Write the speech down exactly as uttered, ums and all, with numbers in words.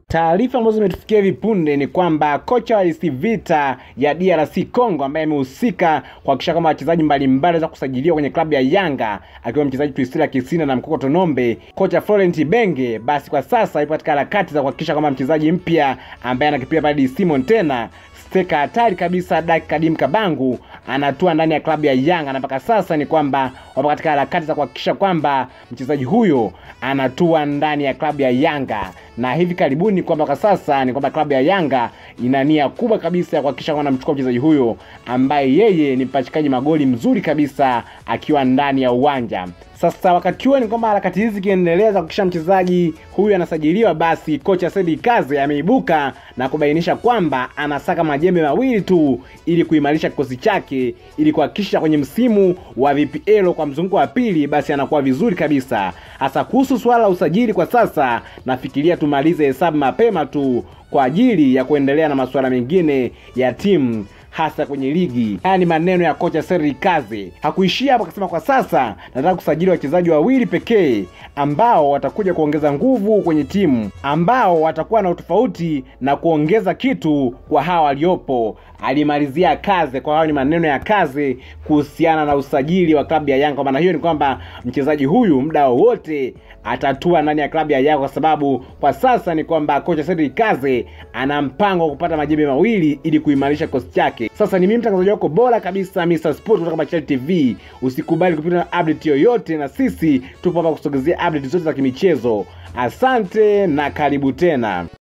Taarifa ambazo zimetufikia hivi punde ni kwamba kocha wa A S Vita ya D R C Congo ambaye amehusika kuhakikisha kama wachezaji mbalimbali za kusajiliwa kwenye klabu ya Yanga akiwa mchezaji Priscilla Kisina na Mkoko Tonombe, kocha Florent Benge, basi kwa sasa ipo katika harakati za kuhakikisha kama mchezaji mpya ambaye anakipiga pale Simon tena steka hatari kabisa Dak Kadim Kabangu anatua ndani ya klabu ya Yanga, na mpaka sasa ni kwamba wapo katika harakati za kuhakikisha kwamba mchezaji huyo anatua ndani ya klabu ya Yanga. Na hivi karibuni kwamba kwa sasa ni kwamba klabu ya Yanga ina nia kubwa kabisa ya kuhakikisha kwamba anamchukua mchezaji huyo ambaye yeye ni mpachikaji magoli mzuri kabisa akiwa ndani ya uwanja. Sasa wakati huo ni kwamba harakati hizi kiendelea za kuhakikisha mchezaji huyu anasajiliwa, basi kocha Sedi Kaze ameibuka na kubainisha kwamba anasaka majembe mawili tu ili kuimarisha kikosi chake, ili kuhakikisha kwenye msimu wa V P L kwa mzunguko wa pili basi anakuwa vizuri kabisa. Hasa kuhusu swala la usajili kwa sasa, nafikiria tumalize hesabu mapema tu kwa ajili ya kuendelea na masuala mengine ya timu hasa kwenye ligi. Haya ni maneno ya kocha Sedi Kaze. Hakuishia hapo, akasema kwa sasa nataka kusajili wachezaji wawili pekee ambao watakuja kuongeza nguvu kwenye timu, ambao watakuwa na utofauti na kuongeza kitu kwa hawa waliopo. Alimalizia Kaze. Kwa hayo ni maneno ya Kaze kuhusiana na usajili wa klabu ya Yanga. Kwa maana hiyo ni kwamba mchezaji huyu muda wote atatua ndani ya klabu ya Yanga, kwa sababu kwa sasa ni kwamba kocha Sedi Kaze ana mpango wa kupata majembe mawili ili kuimarisha kikosi chake. Sasa ni mimi mtangazaji wako bora kabisa Mister Sport kutoka Bachali T V. Usikubali kupitwa na update yoyote, na sisi tupo hapa kusogezea update zote za kimichezo. Asante na karibu tena.